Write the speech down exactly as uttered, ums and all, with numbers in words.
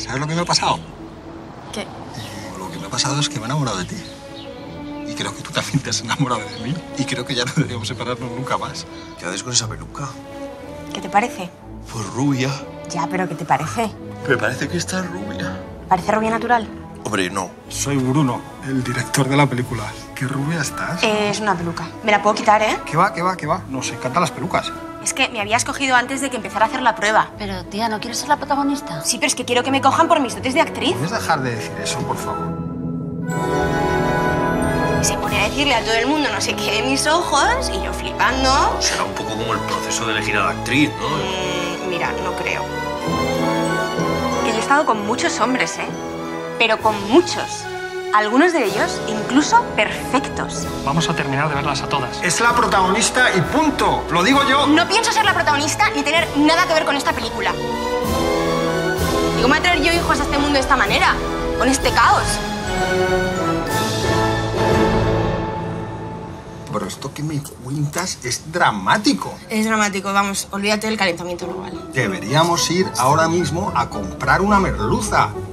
¿Sabes lo que me ha pasado? ¿Qué? Eh, lo que me ha pasado es que me he enamorado de ti. Y creo que tú también te has enamorado de mí. Y creo que ya no deberíamos separarnos nunca más. ¿Qué haces con esa peluca? ¿Qué te parece? Pues rubia. Ya, pero ¿qué te parece? Me parece que está rubia. ¿Parece rubia natural? Hombre, no. Soy Bruno, el director de la película. ¿Qué rubia estás? Eh, es una peluca. Me la puedo quitar, ¿eh? ¿Qué va, qué va, qué va? Nos encantan las pelucas. Es que me había escogido antes de que empezara a hacer la prueba. Pero, tía, ¿no quieres ser la protagonista? Sí, pero es que quiero que me cojan por mis dotes de actriz. ¿Puedes dejar de decir eso, por favor? Se pone a decirle a todo el mundo no sé qué de mis ojos y yo flipando. Será un poco como el proceso de elegir a la actriz, ¿no? Mm, mira, no creo. Que yo he estado con muchos hombres, ¿eh? Pero con muchos. Algunos de ellos incluso perfectos. Vamos a terminar de verlas a todas. Es la protagonista y punto. Lo digo yo. No pienso ser la protagonista ni tener nada que ver con esta película. ¿Y cómo voy a traer yo hijos a este mundo de esta manera? Con este caos. Pero esto que me cuentas es dramático. Es dramático, vamos, olvídate del calentamiento global. Deberíamos ir ahora mismo a comprar una merluza.